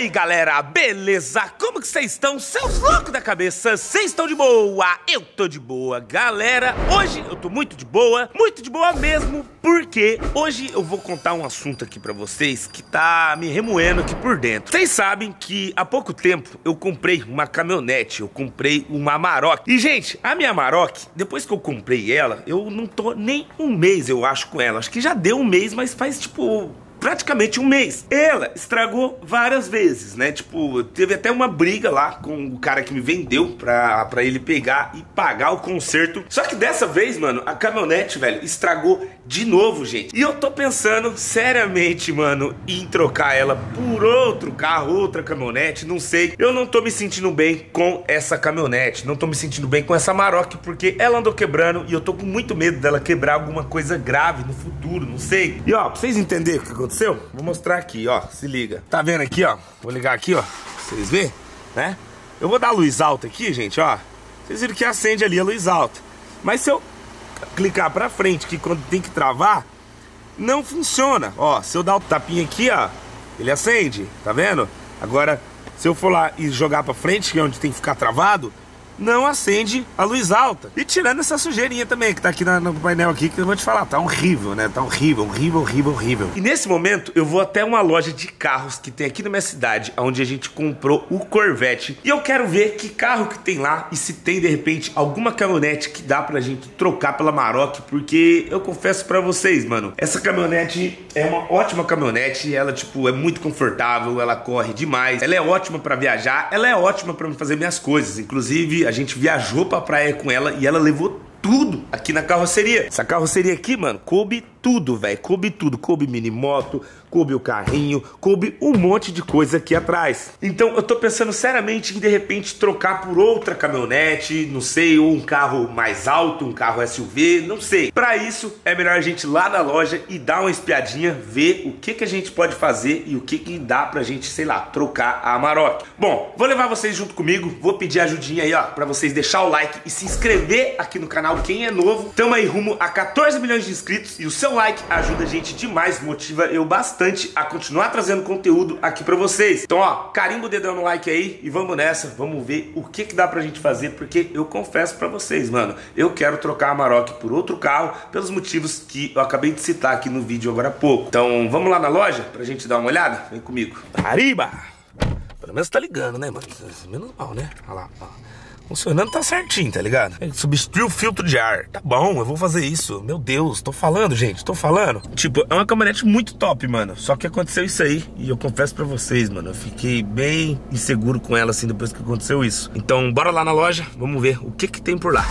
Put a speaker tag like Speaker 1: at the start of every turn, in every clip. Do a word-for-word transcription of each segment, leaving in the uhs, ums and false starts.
Speaker 1: aí, galera, beleza? Como que vocês estão? Seus loucos da cabeça, vocês estão de boa? Eu tô de boa, galera. Hoje eu tô muito de boa, muito de boa mesmo, porque hoje eu vou contar um assunto aqui pra vocês que tá me remoendo aqui por dentro. Vocês sabem que há pouco tempo eu comprei uma caminhonete, eu comprei uma Amarok. E, gente, a minha Amarok, depois que eu comprei ela, eu não tô nem um mês, eu acho, com ela. Acho que já deu um mês, mas faz, tipo... praticamente um mês. Ela estragou várias vezes, né? Tipo, teve até uma briga lá com o cara que me vendeu pra, pra ele pegar e pagar o conserto. Só que dessa vez, mano, a caminhonete, velho, estragou de novo, gente. E eu tô pensando seriamente, mano, em trocar ela por outro carro, outra caminhonete, não sei. Eu não tô me sentindo bem com essa caminhonete, não tô me sentindo bem com essa Amarok, porque ela andou quebrando e eu tô com muito medo dela quebrar alguma coisa grave no futuro, não sei. E ó, pra vocês entenderem o que aconteceu, vou mostrar aqui, ó, se liga. Tá vendo aqui, ó? Vou ligar aqui, ó, pra vocês verem, né? Eu vou dar a luz alta aqui, gente, ó. Vocês viram que acende ali a luz alta. Mas se eu clicar pra frente, que quando tem que travar, não funciona. Ó, se eu dar o tapinha aqui, ó, ele acende, tá vendo? Agora, se eu for lá e jogar pra frente, que é onde tem que ficar travado, não acende a luz alta. E tirando essa sujeirinha também, que tá aqui na, no painel aqui, que eu vou te falar, tá horrível, né? Tá horrível, horrível, horrível, horrível. E nesse momento, eu vou até uma loja de carros que tem aqui na minha cidade, onde a gente comprou o Corvette. E eu quero ver que carro que tem lá e se tem, de repente, alguma caminhonete que dá pra gente trocar pela Amarok, porque eu confesso pra vocês, mano, essa caminhonete é uma ótima caminhonete, ela, tipo, é muito confortável, ela corre demais, ela é ótima pra viajar, ela é ótima pra fazer minhas coisas, inclusive... a gente viajou pra praia com ela e ela levou tudo aqui na carroceria. Essa carroceria aqui, mano, coube tudo, velho. Coube tudo. Coube mini moto, coube o carrinho, coube um monte de coisa aqui atrás. Então eu tô pensando seriamente em, de repente, trocar por outra caminhonete, não sei, ou um carro mais alto, um carro S U V, não sei. Pra isso, é melhor a gente ir lá na loja e dar uma espiadinha, ver o que que a gente pode fazer e o que que dá pra gente, sei lá, trocar a Amarok. Bom, vou levar vocês junto comigo, vou pedir ajudinha aí, ó, pra vocês deixar o like e se inscrever aqui no canal. Quem é novo, tamo aí rumo a quatorze milhões de inscritos e o seu like ajuda a gente demais, motiva eu bastante a continuar trazendo conteúdo aqui pra vocês. Então, ó, carimba o dedão no like aí e vamos nessa, vamos ver o que que dá pra gente fazer, porque eu confesso pra vocês, mano, eu quero trocar a Amarok por outro carro pelos motivos que eu acabei de citar aqui no vídeo agora há pouco. Então, vamos lá na loja pra gente dar uma olhada? Vem comigo. Arriba! Pelo menos tá ligando, né, mano? Menos mal, né? Olha lá, ó. Funcionando tá certinho, tá ligado? Substituir o filtro de ar. Tá bom, eu vou fazer isso. Meu Deus, tô falando, gente, tô falando. Tipo, é uma caminhonete muito top, mano. Só que aconteceu isso aí e eu confesso pra vocês, mano, eu fiquei bem inseguro com ela, assim, depois que aconteceu isso. Então, bora lá na loja, vamos ver o que que tem por lá.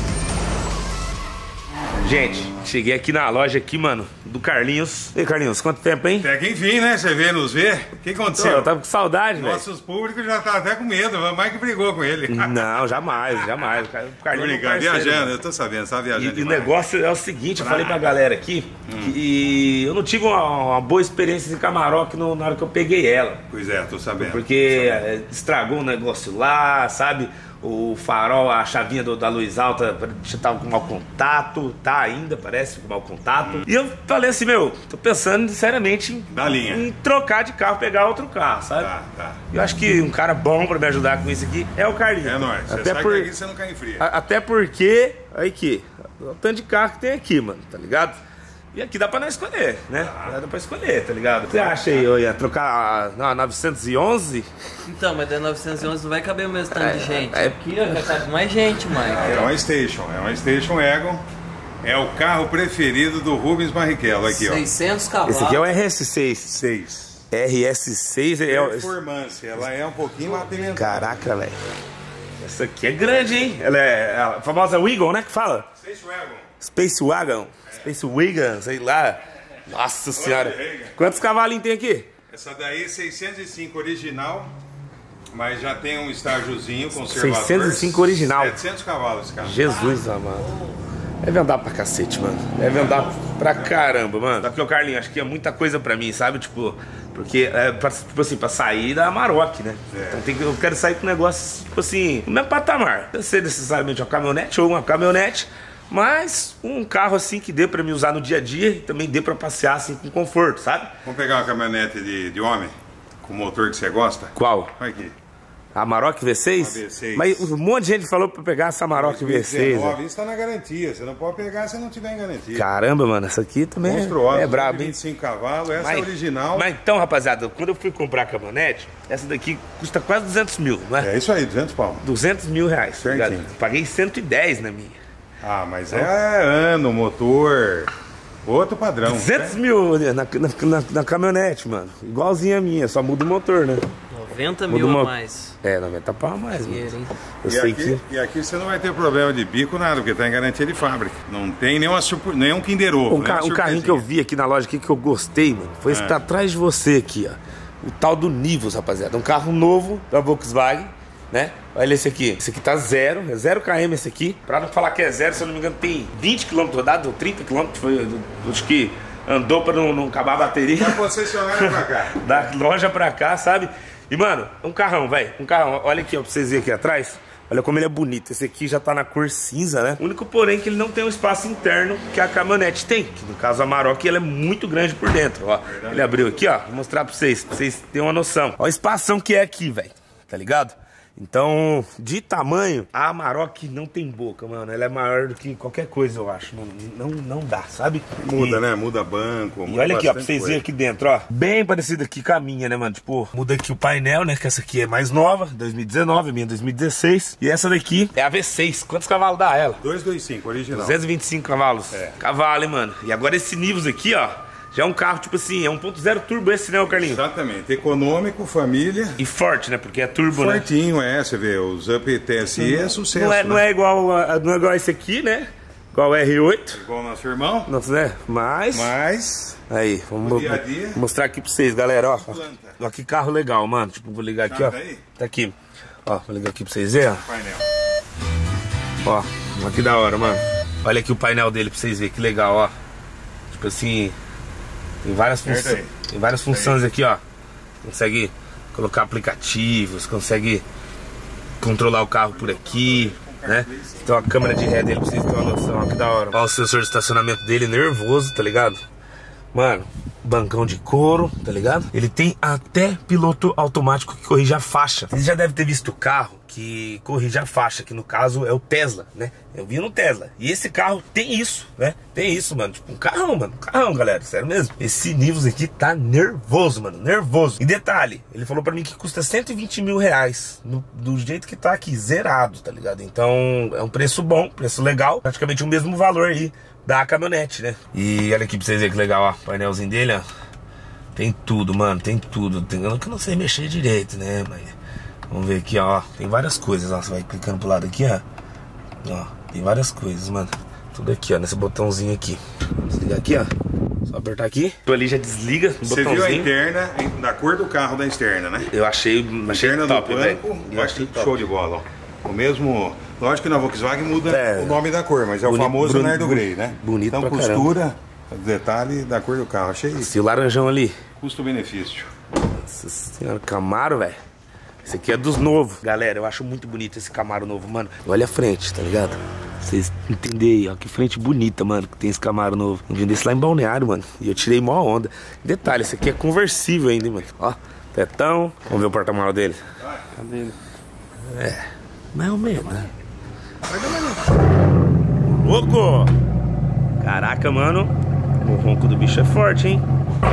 Speaker 1: Gente, cheguei aqui na loja aqui, mano, do Carlinhos. E aí, Carlinhos, quanto tempo, hein?
Speaker 2: Até que enfim, né? Você veio nos ver. O que aconteceu?
Speaker 1: Pô, eu tava com saudade, velho.
Speaker 2: Nossos públicos já tá até com medo. Mais que brigou com ele.
Speaker 1: Não, jamais, jamais. O Carlinhos
Speaker 2: tô brincando, viajando, mano. Eu tô sabendo, você tá viajando.
Speaker 1: E, e o negócio é o seguinte, eu falei pra galera aqui hum. que eu não tive uma, uma boa experiência de Amarok no, na hora que eu peguei ela.
Speaker 2: Pois é, tô sabendo.
Speaker 1: Porque
Speaker 2: tô sabendo.
Speaker 1: estragou um negócio lá, sabe? O farol, a chavinha do, da luz alta tava com mau contato, tá ainda, parece, com mau contato. Hum. E eu falei assim, meu, tô pensando seriamente em,
Speaker 2: da linha.
Speaker 1: em trocar de carro, pegar outro carro, sabe?
Speaker 2: Tá, tá.
Speaker 1: Eu acho que um cara bom pra me ajudar com isso aqui é o Carlinhos.
Speaker 2: É nóis, você
Speaker 1: até
Speaker 2: sai
Speaker 1: por...
Speaker 2: daqui, você não cai em fria.
Speaker 1: A, até porque, aí aqui, o tanto de carro que tem aqui, mano, tá ligado? E aqui dá pra não escolher, né? Ah. Dá pra escolher, tá ligado? O que você acha aí, eu ia trocar a, a novecentos e onze?
Speaker 3: Então, mas da novecentos e onze não vai caber o mesmo tanto
Speaker 1: é,
Speaker 3: de gente.
Speaker 1: É...
Speaker 3: Aqui, ó, já cabe mais gente, Mike.
Speaker 2: É uma Station, é uma Station Egon. É o carro preferido do Rubens Barrichello aqui, ó.
Speaker 3: seiscentos cavalos.
Speaker 1: Esse aqui é o R S seis.
Speaker 2: seis.
Speaker 1: R S seis é...
Speaker 2: Performance, ela é um pouquinho mais apimentada.
Speaker 1: Caraca, velho. Essa aqui é grande, hein? Ela é a famosa Wagon, né? Que fala?
Speaker 2: Space Wagon.
Speaker 1: Space Wagon. Space Wagon, sei lá. Nossa senhora. Quantos cavalinhos tem aqui?
Speaker 2: Essa daí é seiscentos e cinco original, mas já tem um estágiozinho conservador.
Speaker 1: seiscentos e cinco original.
Speaker 2: setecentos cavalos, cara.
Speaker 1: Jesus amado. Deve andar pra cacete, mano. Deve andar pra caramba, mano. Porque o Carlinhos, acho que é muita coisa pra mim, sabe? Tipo, porque, é, pra, tipo assim, pra sair da Amarok, né? É. Então tem que, eu quero sair com um negócio, tipo assim, no mesmo patamar. Não ser necessariamente uma caminhonete ou uma caminhonete, mas um carro assim que dê pra me usar no dia a dia e também dê pra passear assim com conforto, sabe?
Speaker 2: Vamos pegar uma caminhonete de, de homem? o motor que você gosta?
Speaker 1: Qual?
Speaker 2: Olha aqui.
Speaker 1: A Amarok V seis?
Speaker 2: A V seis.
Speaker 1: Mas um monte de gente falou pra pegar essa Amarok V seis.
Speaker 2: Isso está na garantia. Você não pode pegar se não tiver em garantia.
Speaker 1: Caramba, mano, essa aqui também
Speaker 2: Monstruosa,
Speaker 1: é braba, hein?
Speaker 2: vinte e cinco cavalos, essa
Speaker 1: mas,
Speaker 2: é original.
Speaker 1: Mas então, rapaziada, quando eu fui comprar a caminhonete, essa daqui custa quase duzentos mil, não é?
Speaker 2: É isso aí, duzentos pau.
Speaker 1: duzentos mil reais.
Speaker 2: Certinho.
Speaker 1: Paguei cento e dez na minha.
Speaker 2: Ah, mas então, é ano, motor, outro padrão.
Speaker 1: duzentos mil na, na, na, na caminhonete, mano. Igualzinha a minha, só muda o motor, né?
Speaker 3: noventa
Speaker 1: Muda
Speaker 3: mil
Speaker 1: o
Speaker 3: a
Speaker 1: mo-
Speaker 3: mais.
Speaker 1: É, noventa pau a mais, mano.
Speaker 3: Dinheiro, hein?
Speaker 1: Eu
Speaker 2: E
Speaker 1: sei
Speaker 2: aqui,
Speaker 1: que...
Speaker 2: e aqui você não vai ter problema de bico, nada, porque tá em garantia de fábrica. Não tem nenhuma surpre... nenhum Kinder Ovo.
Speaker 1: Um, ca- um carrinho que eu vi aqui na loja aqui que eu gostei, mano, foi esse que tá atrás de você aqui, ó. O tal do Nivus, rapaziada. Um carro novo da Volkswagen, né? Olha esse aqui. Esse aqui tá zero, é zero quilômetros esse aqui. Pra não falar que é zero, se eu não me engano, tem vinte quilômetros rodado, ou trinta quilômetros. Foi, acho que andou pra não, não acabar a bateria.
Speaker 2: Da concessionária pra cá.
Speaker 1: Da loja pra cá, sabe? E, mano, um carrão, velho. Um carrão. Olha aqui, ó, pra vocês verem aqui atrás. Olha como ele é bonito. Esse aqui já tá na cor cinza, né? O único, porém, que ele não tem um espaço interno que a caminhonete tem. Que, no caso, a Amarok, ela é muito grande por dentro, ó. Ele abriu aqui, ó. Vou mostrar pra vocês, pra vocês terem uma noção. Ó, o espação que é aqui, velho. Tá ligado? Então, de tamanho, a Amarok não tem boca, mano. Ela é maior do que qualquer coisa, eu acho. Não, não, não dá, sabe?
Speaker 2: Muda,
Speaker 1: E-
Speaker 2: né? Muda banco.
Speaker 1: E
Speaker 2: muda
Speaker 1: olha aqui, ó, pra
Speaker 2: bastante
Speaker 1: vocês verem
Speaker 2: coisa.
Speaker 1: aqui dentro, ó. Bem parecido aqui com a minha, né, mano? Tipo, muda aqui o painel, né? Que essa aqui é mais nova, dois mil e dezenove, a minha é dois mil e dezesseis. E essa daqui é a V seis. Quantos cavalos dá ela?
Speaker 2: duzentos e vinte e cinco, original.
Speaker 1: duzentos e vinte e cinco cavalos.
Speaker 2: É.
Speaker 1: Cavalo, hein, mano? E agora esse Nivus aqui, ó, já é um carro, tipo assim, é um ponto zero turbo esse, né, ô Carlinhos?
Speaker 2: Exatamente. Econômico, família.
Speaker 1: E forte, né? Porque é turbo, né?
Speaker 2: Fortinho, é. Você vê, os Up T S I é sucesso.
Speaker 1: Não é,
Speaker 2: né?
Speaker 1: não é igual a- não é igual esse aqui, né? Igual o R oito.
Speaker 2: Igual o nosso irmão.
Speaker 1: Nossa, né? Mas...
Speaker 2: Mas.
Speaker 1: Aí, vamos
Speaker 2: No dia a dia.
Speaker 1: mostrar aqui pra vocês, galera, ó.
Speaker 2: Planta.
Speaker 1: Ó, que carro legal, mano. Tipo, vou ligar aqui, ó.
Speaker 2: Tá aí?
Speaker 1: Tá aqui. Ó, vou ligar aqui pra vocês verem, ó.
Speaker 2: Painel.
Speaker 1: Ó, ó que da hora, mano. Olha aqui o painel dele pra vocês verem, que legal, ó. Tipo assim, tem várias
Speaker 2: Certo
Speaker 1: funções.
Speaker 2: aí.
Speaker 1: Tem várias funções aqui, ó. Consegue colocar aplicativos, consegue controlar o carro por aqui, né? Tem uma câmera de ré dele pra vocês terem uma noção, ó, que da hora. Ó, o sensor de estacionamento dele nervoso, tá ligado? Mano, bancão de couro, tá ligado? Ele tem até piloto automático que corrige a faixa. Vocês já devem ter visto o carro que corrige a faixa, que no caso é o Tesla, né? Eu vi no Tesla. E esse carro tem isso, né? Tem isso, mano. Tipo, um carrão, mano. Um carrão, galera. Sério mesmo. Esse Nivus aqui tá nervoso, mano. Nervoso. E detalhe, ele falou pra mim que custa cento e vinte mil reais. No, do jeito que tá aqui, zerado, tá ligado? Então, é um preço bom, preço legal. Praticamente o mesmo valor aí da caminhonete, né? E olha aqui pra vocês verem que legal, ó. O painelzinho dele, ó. Tem tudo, mano. Tem tudo. Tem eu que eu não sei mexer direito, né? Mas vamos ver aqui, ó. Tem várias coisas, ó. Você vai clicando pro lado aqui, ó. Ó, tem várias coisas, mano. Tudo aqui, ó. Nesse botãozinho aqui. Vamos ligar aqui, ó. Só apertar aqui. Tu ali já desliga o
Speaker 2: Você viu a
Speaker 1: botãozinho.
Speaker 2: interna, em- da cor do carro da externa, né?
Speaker 1: Eu achei, achei
Speaker 2: Interna
Speaker 1: top,
Speaker 2: do
Speaker 1: velho.
Speaker 2: banco,
Speaker 1: Eu achei top.
Speaker 2: show de bola, ó. O mesmo. Lógico que na Volkswagen muda
Speaker 1: É.
Speaker 2: o nome da cor, mas é o
Speaker 1: Bonito,
Speaker 2: famoso
Speaker 1: bonito,
Speaker 2: Nardo Grey, né?
Speaker 1: bonito
Speaker 2: Então
Speaker 1: pra
Speaker 2: costura, detalhe da cor do carro. Achei isso.
Speaker 1: E o laranjão ali.
Speaker 2: Custo-benefício.
Speaker 1: Nossa senhora, Camaro, velho. Esse aqui é dos novos. Galera, eu acho muito bonito esse Camaro novo, mano. Olha a frente, tá ligado? Pra vocês entenderem, ó, que frente bonita, mano, que tem esse Camaro novo. Eu vendi esse lá em Balneário, mano. E eu tirei mó onda. Detalhe, esse aqui é conversível ainda, hein, mano. Ó, tetão. Vamos ver o porta-malas dele.
Speaker 3: Cadê ele?
Speaker 1: É, mais ou menos, né? Louco! Caraca, mano. O ronco do bicho é forte, hein?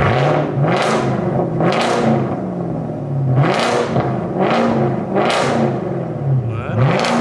Speaker 1: Mano.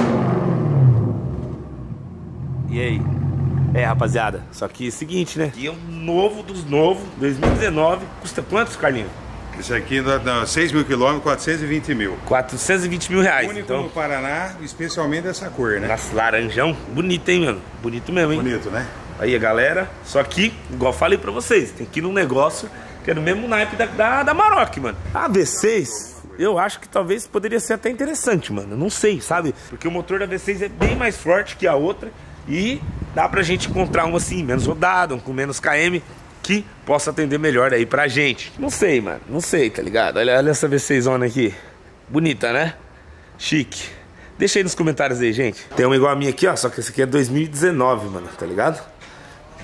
Speaker 1: E aí? É, rapaziada, só que é o seguinte, né? Aqui é um novo dos novos, dois mil e dezenove. Custa quantos, Carlinhos?
Speaker 2: Esse aqui dá, dá seis mil quilômetros, quatrocentos e vinte mil.
Speaker 1: quatrocentos e vinte mil reais.
Speaker 2: Único
Speaker 1: Então,
Speaker 2: no Paraná, especialmente dessa cor, né?
Speaker 1: nossa, laranjão. Bonito, hein, mano? Bonito mesmo, hein?
Speaker 2: Bonito, né?
Speaker 1: Aí, a galera, só que, igual eu falei pra vocês, tem que ir num negócio que é no mesmo naipe da, da, da Amarok, mano. A V seis, eu acho que talvez poderia ser até interessante, mano. Eu não sei, sabe? Porque o motor da V seis é bem mais forte que a outra e dá pra gente encontrar um assim, menos rodado, um com menos km, que possa atender melhor aí pra gente. Não sei, mano, não sei, tá ligado? Olha, olha essa V seis zona aqui. Bonita, né? Chique. Deixa aí nos comentários aí, gente. Tem uma igual a minha aqui, ó, só que essa aqui é dois mil e dezenove, mano, tá ligado?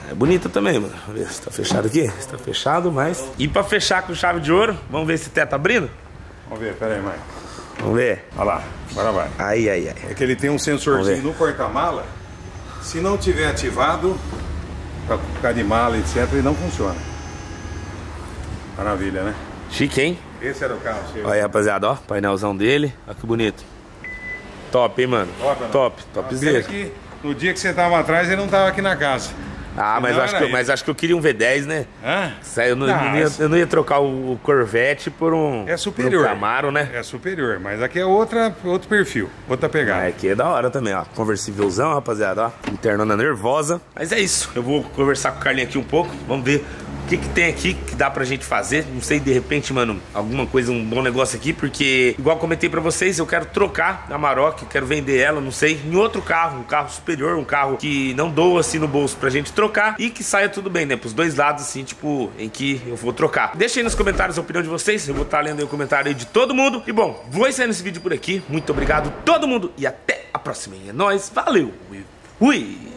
Speaker 1: É bonita também, mano. Vamos ver se tá fechado aqui. Se tá fechado, mas... E pra fechar com chave de ouro, vamos ver se o teto tá abrindo?
Speaker 2: Vamos ver, pera aí, mãe.
Speaker 1: Vamos ver.
Speaker 2: Olha lá, agora vai.
Speaker 1: Ai, ai, ai.
Speaker 2: É que ele tem um sensorzinho no porta-mala. Se não tiver ativado, pra ficar de mala, etcétera, ele não funciona. Maravilha, né?
Speaker 1: Chique, hein?
Speaker 2: Esse era o carro seu.
Speaker 1: Olha aí, rapaziada, ó. Painelzão dele. Olha que bonito. Top, hein, mano?
Speaker 2: Top,
Speaker 1: top, topzera.
Speaker 2: Que no dia que você tava atrás, ele não tava aqui na casa.
Speaker 1: Ah, mas acho, que, mas acho que eu queria um V dez, né?
Speaker 2: Hã?
Speaker 1: Eu não, não, não ia, eu não ia trocar o Corvette por um,
Speaker 2: é superior.
Speaker 1: Por um Camaro, né?
Speaker 2: É superior, mas aqui é outra, outro perfil, outra pegada.
Speaker 1: Ah, aqui é da hora também, ó. Conversívelzão, rapaziada, ó. Internona nervosa. Mas é isso. Eu vou conversar com o Carlinhos aqui um pouco. Vamos ver o que que tem aqui que dá pra gente fazer. Não sei, de repente, mano, alguma coisa, um bom negócio aqui. Porque, igual comentei pra vocês, eu quero trocar a Amarok, eu quero vender ela, não sei, em outro carro. Um carro superior, um carro que não doa assim no bolso pra gente trocar. E que saia tudo bem, né? Pros dois lados, assim, tipo, em que eu vou trocar. Deixa aí nos comentários a opinião de vocês. Eu vou estar lendo aí o comentário aí de todo mundo. E bom, vou encerrar esse vídeo por aqui. Muito obrigado todo mundo e até a próxima. É nóis, valeu e fui!